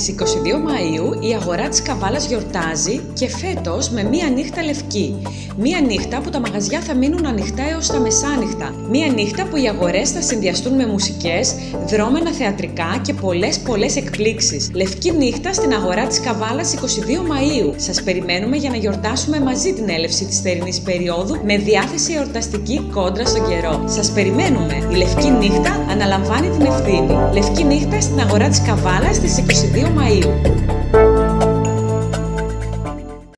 Στις 22 Μαΐου η αγορά της Καβάλας γιορτάζει και φέτος με μία νύχτα λευκή. Μία νύχτα που τα μαγαζιά θα μείνουν ανοιχτά έως τα μεσάνυχτα. Μία νύχτα που οι αγορές θα συνδυαστούν με μουσικές, δρώμενα θεατρικά και πολλές εκπλήξεις. Λευκή νύχτα στην αγορά της Καβάλας 22 Μαΐου. Σας περιμένουμε για να γιορτάσουμε μαζί την έλευση της θερινής περίοδου με διάθεση εορταστική κόντρα στον καιρό. Σας περιμένουμε! Η Λευκή Νύχτα αναλαμβάνει την ευθύνη. Λευκή Νύχτα στην αγορά της Καβάλας στις 22 Μαΐου.